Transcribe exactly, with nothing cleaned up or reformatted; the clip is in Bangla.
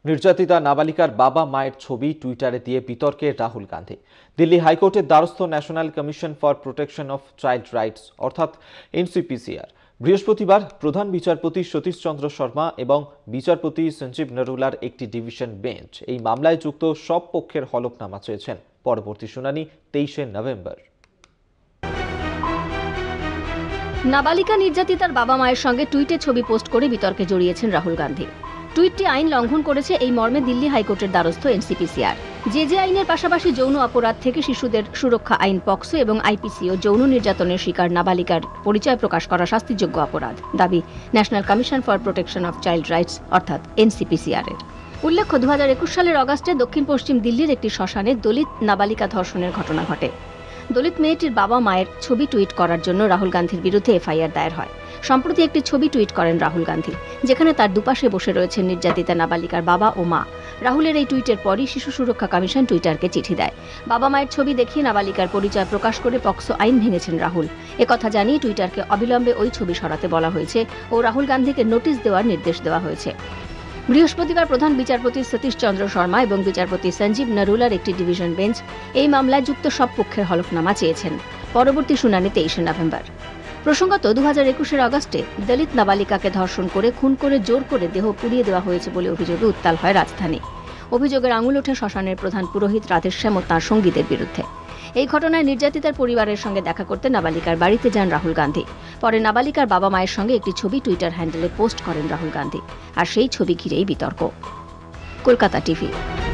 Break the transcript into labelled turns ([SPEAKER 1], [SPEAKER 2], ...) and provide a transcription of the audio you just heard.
[SPEAKER 1] নির্যাতিতা নাবালিকার বাবা মায়ের ছবি টুইটারে দিয়ে বিতর্কে রাহুল গান্ধী। দিল্লি হাইকোর্টের দ্বারস্থ national commission for protection of child rights অর্থাৎ এনসিপিসিআর বৃহস্পতিবার প্রধান বিচারপতি সতীশ চন্দ্র শর্মা এবং বিচারপতি সঞ্জীব নরুলার একটি ডিভিশন বেঞ্চ এই মামলায় যুক্ত সব পক্ষের হলফনামা চেয়েছেন। পরবর্তী শুনানি তেইশে নভেম্বর।
[SPEAKER 2] নাবালিকা নির্যাতিতার বাবা মায়ের সঙ্গে টুইটে ছবি পোস্ট করে বিতর্কে জড়িয়েছেন রাহুল গান্ধী। টুইটটি আইন লঙ্ঘন করেছে এই মর্মে দিল্লি হাইকোর্টের দ্বারস্থ এনসিপিসিআর। যে যে আইনের পাশাপাশি যৌন অপরাধ থেকে শিশুদের সুরক্ষা আইন পক্সো এবং আইপিসি ও যৌন নির্যাতনের শিকার নাবালিকার পরিচয় প্রকাশ করা শাস্তিযোগ্য অপরাধ দাবি national commission for protection of child rights অর্থাৎ এনসিপিসিআর এর। উল্লেখ্য, দু হাজার একুশ সালের অগাস্টে দক্ষিণ পশ্চিম দিল্লির একটি শ্মশানে দলিত নাবালিকা ধর্ষণের ঘটনা ঘটে। দলিত মেয়েটির বাবা মায়ের ছবি টুইট করার জন্য রাহুল গান্ধীর বিরুদ্ধে এফআইআর দায়ের হয়। সম্প্রতি একটি ছবি টুইট করেন রাহুল গান্ধী, যেখানে তার দুপাশে বসে রয়েছেন নির্যাতিতা নাবালিকার বাবা ও মা। রাহুলের এই টুইটের পরই শিশু সুরক্ষা কমিশন টুইটারকে চিঠি দেয়। বাবা মায়ের ছবি দেখিয়ে নাবালিকার পরিচয় প্রকাশ করে পক্সো আইন ভেঙেছেন রাহুল। একথা জানিয়ে টুইটারকে অবিলম্বে ওই ছবি সরাতে বলা হয়েছে ও রাহুল গান্ধীকে নোটিশ দেওয়ার নির্দেশ দেওয়া হয়েছে। বৃহস্পতিবার প্রধান বিচারপতি সতীশ চন্দ্র শর্মা এবং বিচারপতি সঞ্জীব নরুলার একটি ডিভিশন বেঞ্চ এই মামলায় যুক্ত সব পক্ষের হলফনামা চেয়েছেন। পরবর্তী শুনানি তেইশে নভেম্বর। প্রসঙ্গত, দু হাজার একুশের অগাস্টে দলিত নাবালিকাকে ধর্ষণ করে খুন করে জোর করে দেহ পুড়িয়ে দেওয়া হয়েছে বলে অভিযোগে উত্তাল হয় রাজধানী। অভিযোগের আঙুল ওঠে শ্মশানের প্রধান পুরোহিত রাধেশ্যাম ও তাঁর সঙ্গীদের বিরুদ্ধে। এই ঘটনায় নির্যাতিতার পরিবারের সঙ্গে দেখা করতে নাবালিকার বাড়িতে যান রাহুল গান্ধী। পরে নাবালিকার বাবা মায়ের সঙ্গে একটি ছবি টুইটার হ্যান্ডেলে পোস্ট করেন রাহুল গান্ধী, আর সেই ছবি ঘিরেই বিতর্ক। কলকাতা টিভি।